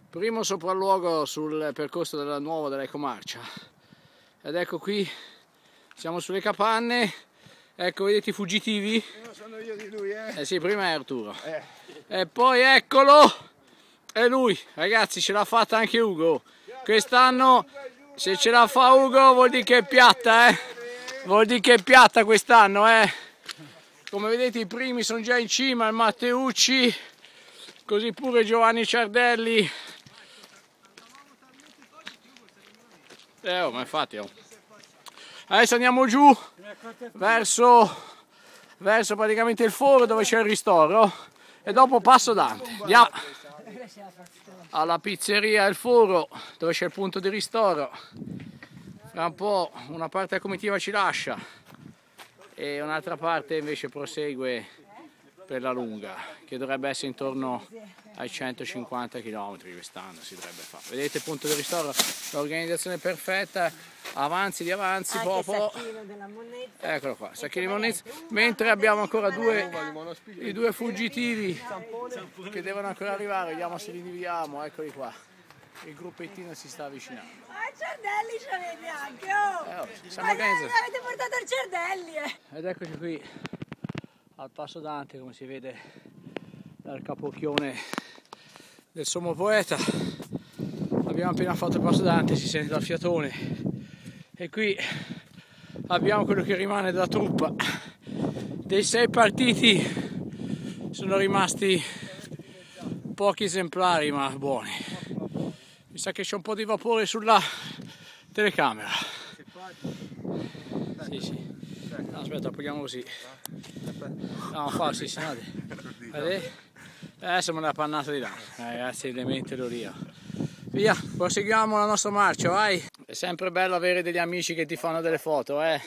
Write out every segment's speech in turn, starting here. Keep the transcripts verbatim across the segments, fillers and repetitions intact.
Primo sopralluogo sul percorso della nuova dell'ecomarcia. Ed ecco qui, siamo sulle capanne. Ecco, vedete i fuggitivi? Prima sono io di lui, eh? Eh sì, prima è Arturo. Eh. E poi eccolo! È lui, ragazzi, ce l'ha fatta anche Ugo. Quest'anno, se ce la fa Ugo, vuol dire che è piatta, eh? Vuol dire che è piatta quest'anno, eh? Come vedete i primi sono già in cima, il Matteucci, così pure Giovanni Ciardelli. Eh, oh, ma infatti, oh. Adesso andiamo giù verso, verso praticamente il foro dove c'è il ristoro e dopo Passo Dante. Andiamo alla pizzeria Il Foro dove c'è il punto di ristoro. Fra un po' una parte della comitiva ci lascia e un'altra parte invece prosegue per la lunga, che dovrebbe essere intorno ai centocinquanta chilometri quest'anno si dovrebbe fare. Vedete il punto di ristoro, l'organizzazione perfetta, avanzi di avanzi, poco. Eccolo qua, sacchino di monnezza, mentre abbiamo ancora due, i due fuggitivi che devono ancora arrivare, vediamo se li individuiamo, eccoli qua. Il gruppettino si sta avvicinando. Ma il Ciardelli ce l'avete anche, oh! Eh, oh siamo Ma organizzati. avete portato il Ciardelli, eh! Ed eccoci qui al Passo Dante, come si vede dal capocchione del sommo poeta. Abbiamo appena fatto il Passo Dante, si sente dal fiatone. E qui abbiamo quello che rimane della truppa. Dei sei partiti sono rimasti pochi esemplari, ma buoni. Mi sa che c'è un po' di vapore sulla telecamera. Sì, sì. No, aspetta, appoggiamo così. No, fa sì, sì, no. Adesso me l'ha pannata di là. Eh, ragazzi, elementelo lì. Via, proseguiamo la nostra marcia, vai. È sempre bello avere degli amici che ti fanno delle foto, eh.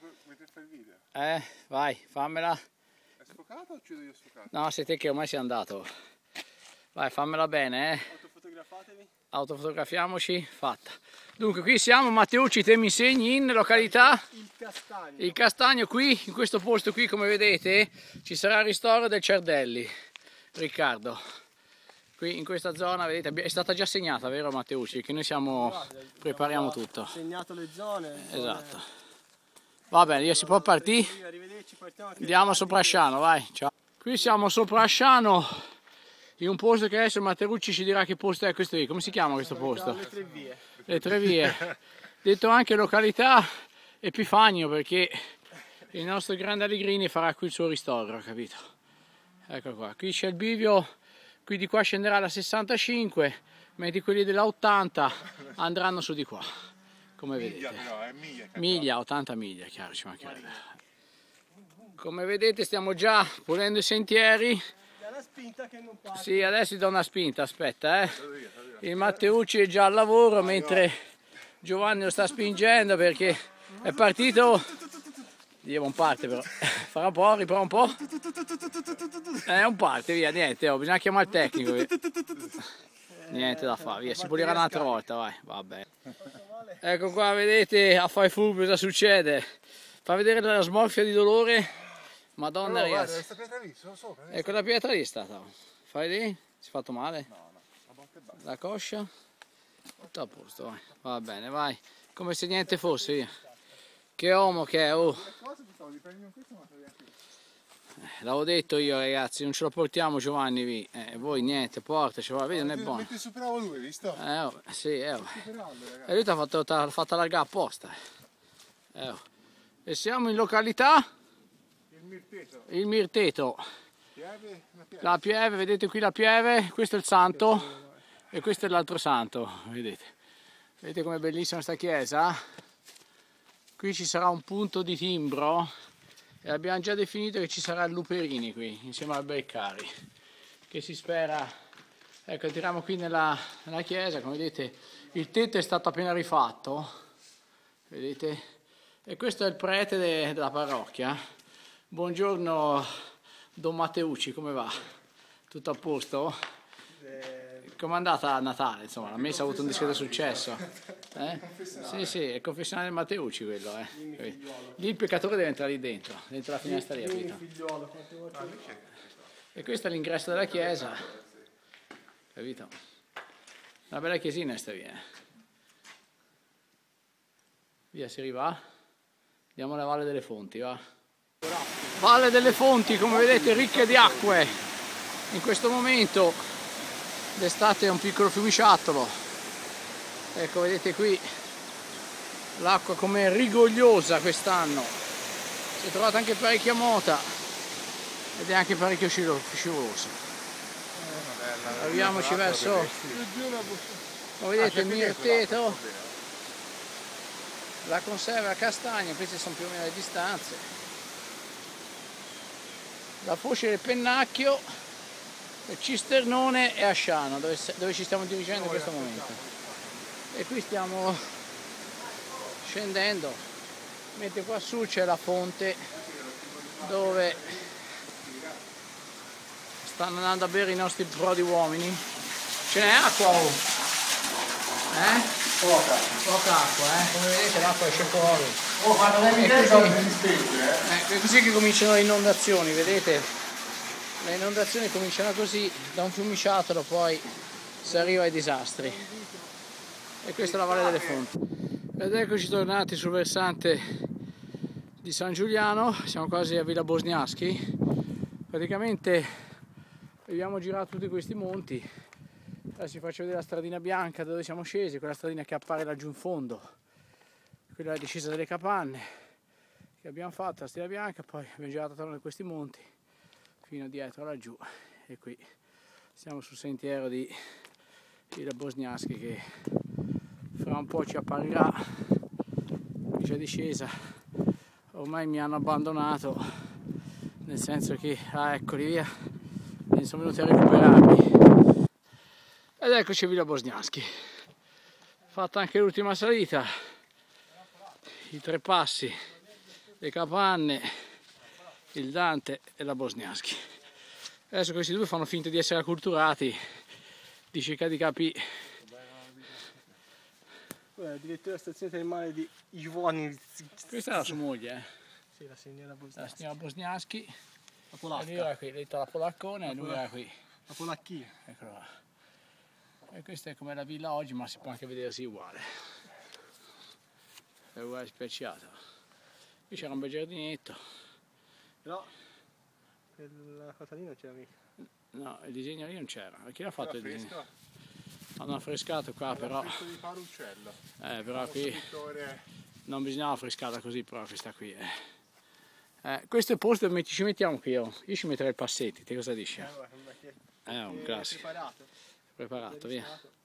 Eh, vai, fammela. È sfocata o ci devo io sfocare? No, sei te che ormai sei andato. Vai, fammela bene, eh. Autofotografatevi. Autofotografiamoci, fatta. Dunque, qui siamo, Matteucci, te mi segni in località? Il Castagno. Il Castagno qui, in questo posto qui, come vedete, ci sarà il ristoro del Ciardelli, Riccardo. Qui in questa zona, vedete, è stata già segnata, vero Matteucci? Che noi siamo, prepariamo tutto. Segnato le zone. Esatto. Va bene, io si può partire? Andiamo sopra Asciano, vai. Ciao. Qui siamo sopra Asciano, in un posto che adesso Matteucci ci dirà che posto è questo qui. Come si chiama questo posto? Le tre vie. Le tre vie. Detto anche località Epifagno, perché il nostro grande Allegrini farà qui il suo ristoro, capito? Ecco qua, qui c'è il bivio, qui di qua scenderà la sessantacinque, mentre quelli della ottanta andranno su di qua, come vedete. Miglia, ottanta miglia, chiaro, ci mancherebbe. Come vedete stiamo già pulendo i sentieri. La spinta che non parte. Sì, adesso ti do una spinta, aspetta, eh. Il Matteucci è già al lavoro mentre Giovanni lo sta spingendo perché è partito. Dio, non parte però. Farà un po', riprova un po'. Eh, non parte, via, niente, oh, bisogna chiamare il tecnico. Via. Niente da fare, via, si pulirà un'altra volta, vai, vabbè. Ecco qua, vedete, a fare furbo cosa succede. Fa vedere la smorfia di dolore. Madonna, no, ragazzi. guarda, pietra lì, sono sopra, ecco la pietra lì è stata. Fai lì? Si è fatto male? No, no, la botta è bassa. La coscia? Tutto a posto, vai. Va bene, vai. Come se niente fosse, via. Che uomo che è, oh. Eh, l'avevo detto io, ragazzi, non ce lo portiamo Giovanni vi. Eh, voi niente, portaci, va, vedi, non è buono. Mentre superavo lui, visto? Eh, oh, sì, eh, oh. E lui ti ha fatto, t'ha fatto allargare apposta. Eh, oh. E siamo in località? Il Mirteto. Il Mirteto. Pieve, una pieve. La pieve, vedete qui la pieve, questo è il santo e questo è l'altro santo, vedete. Vedete com'è bellissima sta chiesa? Qui ci sarà un punto di timbro e abbiamo già definito che ci sarà il Luperini qui, insieme al Beccari, che si spera. Ecco, entriamo qui nella, nella chiesa, come vedete il tetto è stato appena rifatto, vedete? E questo è il prete de, della parrocchia. Buongiorno Don Matteucci, come va? Tutto a posto? Come è andata a Natale? Insomma, la messa ha avuto un discreto successo. Eh? Sì, sì, è il confessionale del Matteucci quello. Eh. Lì il peccatore deve entrare lì dentro, dentro la finestra lì, capito? E questo è l'ingresso della chiesa, capito? Una bella chiesina sta via. Via, si arriva. Andiamo alla Valle delle Fonti, va. Valle delle Fonti, come vedete, ricche di acque. In questo momento d'estate è un piccolo fiumiciattolo. Ecco, vedete qui l'acqua com'è rigogliosa quest'anno. Si è trovata anche parecchia mota ed è anche parecchio scivolosa. Arriviamoci verso, come vedete, il mirteto, la conserva castagna, queste sono più o meno le distanze, la foce del Pennacchio, il Cisternone e Asciano, dove, dove ci stiamo dirigendo in questo momento. E qui stiamo scendendo, mentre qua su c'è la fonte dove stanno andando a bere i nostri prodi uomini. Ce n'è acqua, oh! Eh? Poca. Poca acqua, eh? Come vedete l'acqua esce fuori. Oh, ma non è È così. così. Eh, è così che cominciano le inondazioni, vedete? Le inondazioni cominciano così, da un fiumiciattolo, poi si arriva ai disastri. E questa è la Valle delle Fonti. Ed eccoci tornati sul versante di San Giuliano, siamo quasi a Villa Bosniaschi. Praticamente abbiamo girato tutti questi monti. Adesso vi faccio vedere la stradina bianca dove siamo scesi, quella stradina che appare laggiù in fondo, quella è la discesa delle capanne che abbiamo fatto, la strada bianca, poi abbiamo girato attorno a questi monti fino dietro laggiù e qui siamo sul sentiero di Villa Bosniaschi che fra un po' ci apparirà. Qui c'è discesa, ormai mi hanno abbandonato, nel senso che, ah, eccoli via, mi sono venuti a recuperarmi. Ed eccoci a Villa Bosniaschi, fatta anche l'ultima salita, i tre passi, le capanne, il Dante e la Bosniaschi. Adesso questi due fanno finta di essere acculturati, di cercare di capire. Guarda, direttore della stazione termale di Ivoni. Questa è la sua moglie, eh? Sì, la signora La Bosniaschi. signora Bosniaschi, La e lui era polacca. qui, lei la polaccone e lui era qui. La polacchia. Eccolo là. E questa è come la villa oggi, ma si può anche vedersi uguale. È uguale specchiato. Qui c'era un bel giardinetto. Però la cosa lì non c'era mica. No, il disegno lì non c'era. Chi l'ha fatto il disegno? Fresca. Hanno affrescato qua però. Fresco di fare uccello. Eh, però qui Pittore. non bisognava affrescarla così, però questa qui è. Eh, questo è il posto dove ci mettiamo qui io. Io ci metterei il passetti, te cosa dici? Eh, guarda, che Eh, un è classico. preparato. Preparato, via.